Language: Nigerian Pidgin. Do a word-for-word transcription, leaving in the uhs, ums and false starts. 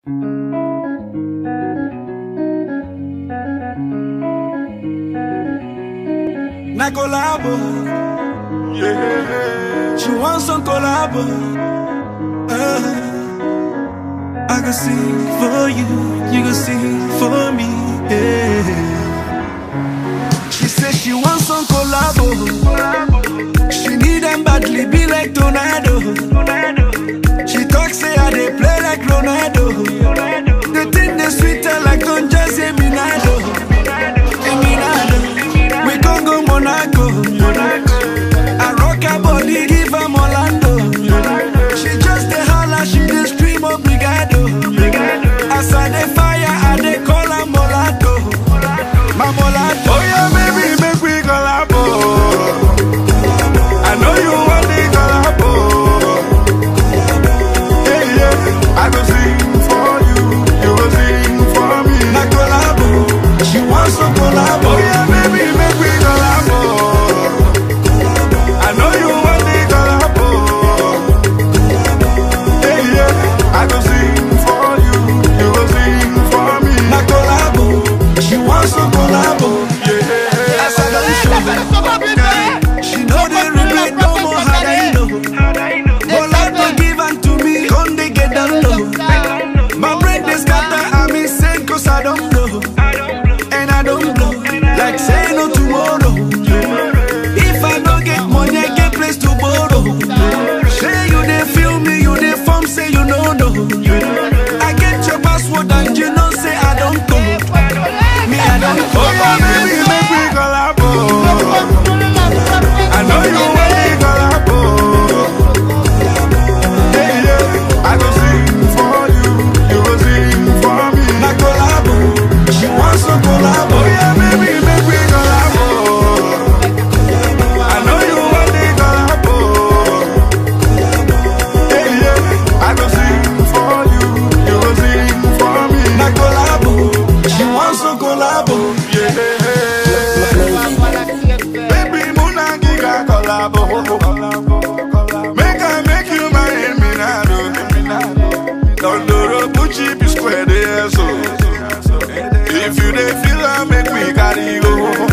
Na collabo, yeah. She wants some collabo. Uh, I can sing for you, you can sing for me. Yeah. She says she wants some collabo. She need them badly, be like tornado. She talks say I they play like Ronaldo. The thing they sweeter like Don Jose Minado. We can go Monaco. I rock her body, give her Orlando. She just a holla, she the stream of Brigado. As I the fire, I they call her Molato. My Molato. Oh yeah, baby, make we collabo. I know you want the collabo. Yeah, yeah, I go sing for you, you go sing for me. Na collabo, she wants some collabo. Oh yeah, baby, make we collabo. I know you want the collabo. Yeah, yeah, I go sing for you, you go sing for me. Na collabo, she wants some collabo. Yeah, as I don't show, she know they regret no more how I know. Collabo give and to me, come they get down low. My brain they scatter, I'm insane cause I don't know. And I don't blow, like say no tomorrow. If I don't get money, I get place to borrow. Say you they feel me, you they form, say you know no. I get your password and you know say I don't go. Me I don't go. oh yeah, baby, make we collabo. I know you want the collabo. Yeah, yeah, I go sing for you, you go sing for me. Na collabo, she wants some collabo. Oh yeah, baby, make we collabo. I know you want the collabo. Yeah, yeah, I go sing for you, you go sing for me. Na collabo, she wants some collabo. Yeah, baby, Muna Giga collabo. Make I make you my Eminado. Dondoro Pucci be square there, so if you dey feel I make me carry go.